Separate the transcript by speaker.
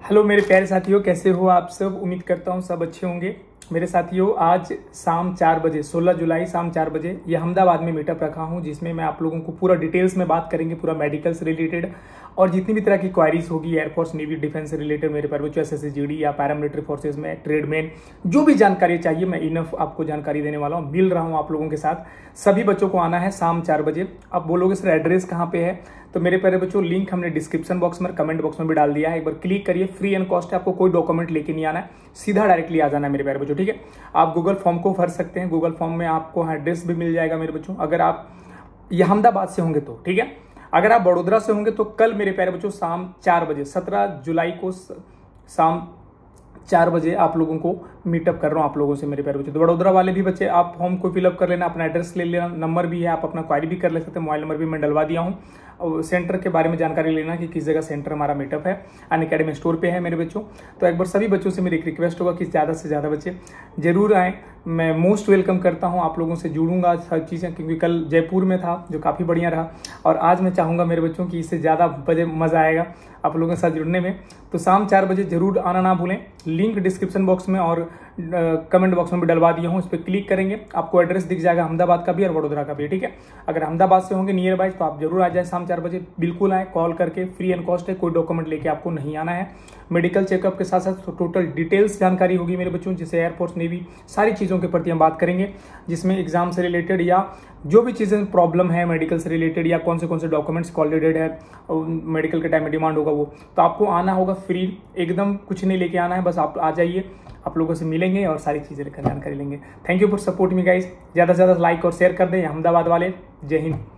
Speaker 1: Hello मेरे प्यारे साथियों, कैसे हो आप सब। उम्मीद करता हूँ सब अच्छे होंगे। मेरे साथियों, आज शाम 4 बजे 16 जुलाई शाम 4 बजे ये अहमदाबाद में मीटअप रखा हूँ, जिसमें मैं आप लोगों को पूरा डिटेल्स में बात करेंगे, पूरा मेडिकल से रिलेटेड और जितनी भी तरह की क्वायरीज होगी एयरफोर्स नेवी डिफेंस से रिलेटेड, मेरे पर बच्चों SSGD या पैरामिलिट्री फोर्सेज में ट्रेडमैन जो भी जानकारी चाहिए मैं इनफ आपको जानकारी देने वाला हूँ। मिल रहा हूँ आप लोगों के साथ। सभी बच्चों को आना है शाम 4 बजे। अब बोलोगे सर एड्रेस कहाँ पे है, तो मेरे प्यारे बच्चों लिंक हमने डिस्क्रिप्शन बॉक्स में कमेंट बॉक्स में भी डाल दिया है। एक बार क्लिक करिए, फ्री एंड कॉस्ट है, आपको कोई डॉक्यूमेंट लेके नहीं आना है, सीधा डायरेक्टली आ जाना है मेरे प्यारे बच्चों, ठीक है। आप गूगल फॉर्म को भर सकते हैं, गूगल फॉर्म में आपको एड्रेस भी मिल जाएगा मेरे बच्चों। अगर आप अहमदाबाद से होंगे तो ठीक है, अगर आप बड़ोदरा से होंगे तो कल मेरे प्यारे बच्चों शाम 4 बजे 17 जुलाई को शाम 4 बजे आप लोगों को मीटअप कर रहा हूँ आप लोगों से मेरे प्यारे बच्चे। तो बड़ोदरा वाले भी बच्चे आप फॉर्म को फिलअप कर लेना, अपना एड्रेस ले लेना, नंबर भी है, आप अपना क्वारी भी कर ले सकते हैं, मोबाइल नंबर भी मैं डलवा दिया हूँ। और सेंटर के बारे में जानकारी लेना कि किस जगह सेंटर हमारा मीटअप है, अनअकैडमी स्टोर पे है मेरे बच्चों। तो एक बार सभी बच्चों से मेरी एक रिक्वेस्ट होगा कि ज़्यादा से ज़्यादा बच्चे जरूर आएँ। मैं मोस्ट वेलकम करता हूँ, आप लोगों से जुड़ूंगा हर चीज़ें, क्योंकि कल जयपुर में था जो काफ़ी बढ़िया रहा, और आज मैं चाहूँगा मेरे बच्चों की इससे ज़्यादा मज़ा आएगा आप लोगों के साथ जुड़ने में। तो शाम 4 बजे जरूर आना ना भूलें। लिंक डिस्क्रिप्शन बॉक्स में और कमेंट बॉक्स में भी डलवा दिया हूँ, इस पर क्लिक करेंगे आपको एड्रेस दिख जाएगा अहमदाबाद का भी और वडोदरा का भी, ठीक है। अगर अहमदाबाद से होंगे नियर बाय तो आप जरूर आ जाए शाम 4 बजे, बिल्कुल आए, कॉल करके, फ्री एंड कॉस्ट है, कोई डॉक्यूमेंट लेके आपको नहीं आना है। मेडिकल चेकअप के साथ साथ टोटल डिटेल्स जानकारी होगी मेरे बच्चों, जिससे एयरफोर्स नेवी सारी चीज़ों के प्रति हम बात करेंगे, जिसमें एग्जाम से रिलेटेड या जो भी चीज़ें प्रॉब्लम है मेडिकल से रिलेटेड या कौन से डॉक्यूमेंट्स कॉलिडेटेड है मेडिकल के टाइम में डिमांड होगा वो, तो आपको आना होगा फ्री, एकदम कुछ नहीं लेके आना है, बस आप आ जाइए, आप लोगों से मिलेंगे और सारी चीज़ें लेकर जानकारी लेंगे। Thank you for support me guys. ज़्यादा से ज़्यादा लाइक और शेयर कर दें अहमदाबाद वाले। जय हिंद।